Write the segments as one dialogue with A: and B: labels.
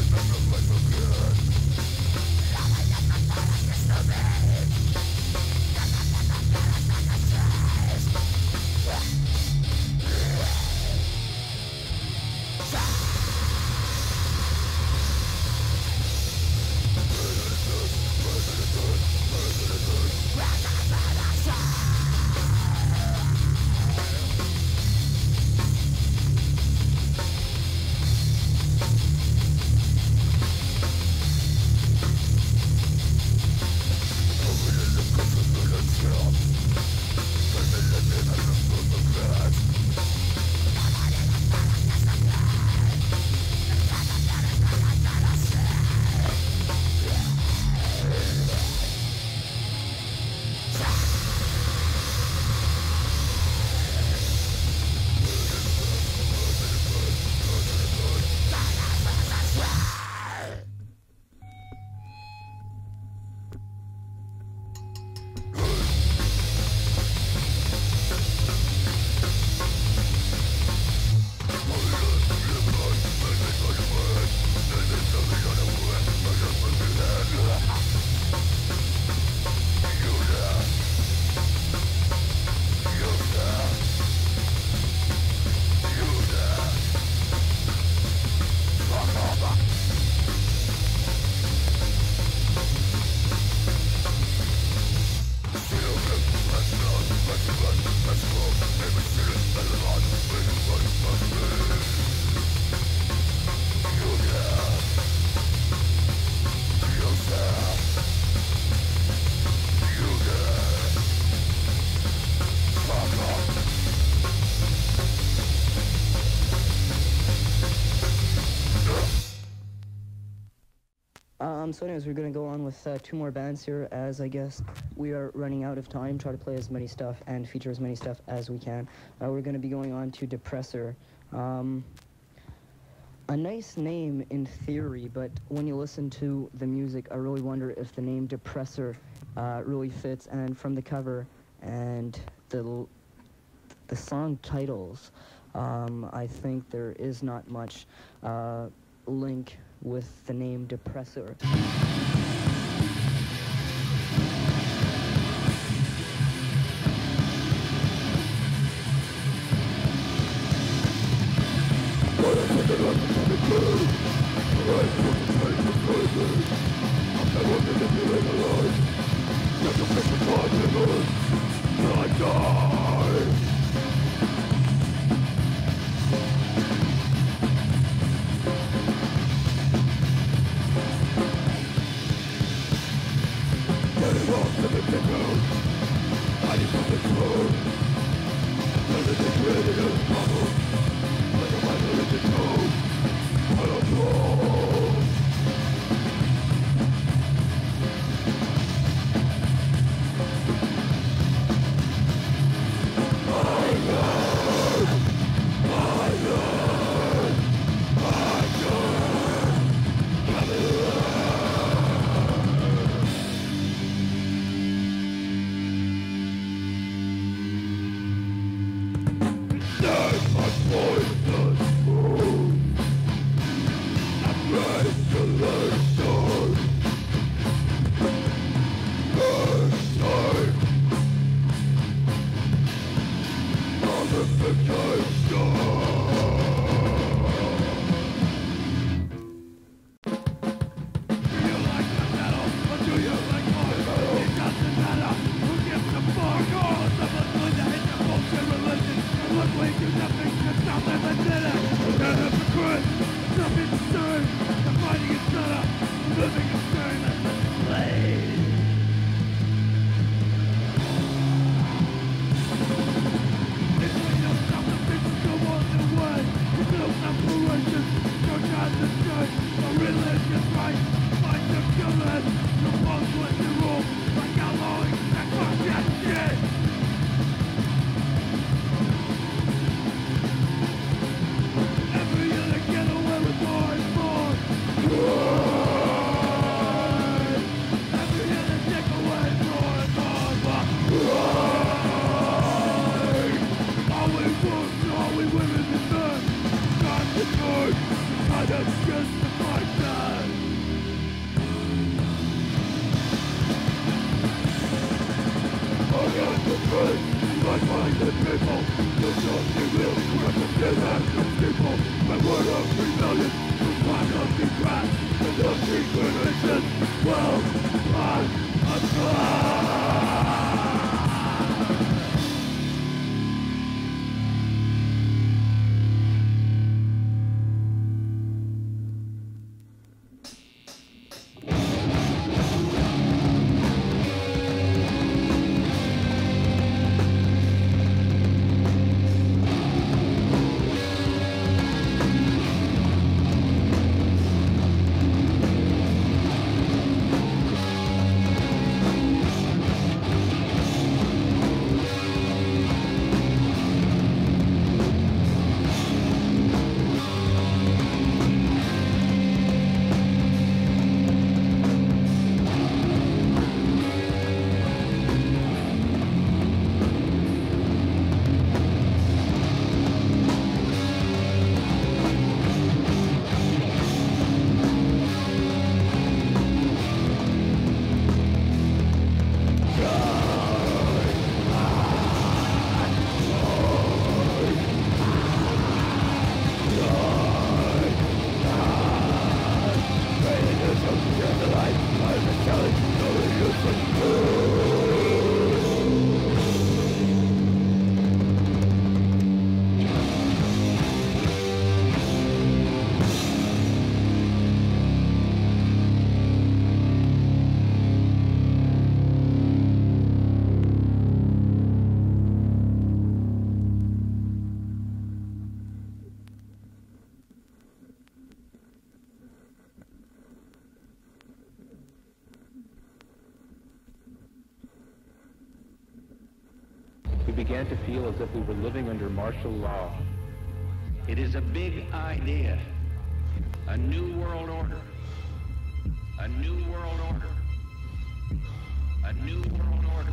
A: So anyways, we're going to go on with two more bands here, as I guess we are running out of time. Try to play as many stuff and feature as many stuff as we can. We're going to be going on to Depressor. A nice name in theory, but when you listen to the music, I really wonder if the name Depressor really fits. And from the cover and the song titles, I think there is not much link with the name Depressor.
B: I just to fight that. We began to feel as if we were living under martial law.
C: It is a big idea. A new world order. A new world order. A new world order.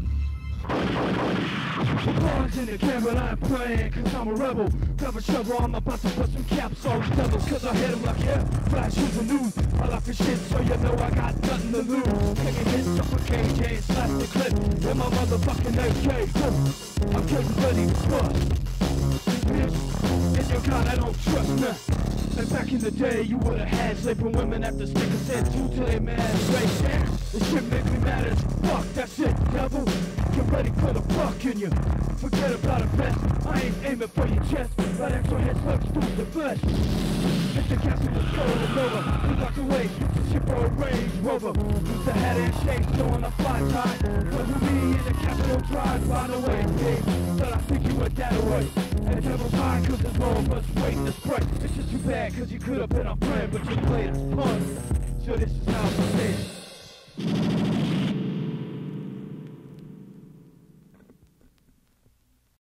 D: Bars in the camera, I'm praying, cause I'm a rebel. Grab a shovel, I'm about to put some caps on the devils, cause I hit them like, yeah, flashes of news. I like the shit, so you know I got nothing to lose. Taking hits up a KJ and slap the clip in my motherfucking AK. I'm getting ready to bust. Bitch, in your God, I don't trust none. And back in the day, you would've had sleeping women after sticking said two till they mad. Right there, this shit make me mad as fuck. That's it, devil. Get ready for the fuck in you. Forget about a vest. I ain't aiming for your chest. Right at your head, slugs through the flesh. Hit the gas in the skull and over. We locked away, the ship for a Range Rover. Used to hat and shades, so on a fly tie. But with me in the Capitol Drive, by the way, babe. Thought I think you were that away. And devil's high, cause there's more of us waiting to spray. It's just too bad, cause you could have been our friend, but you played us punk. So this is how it is.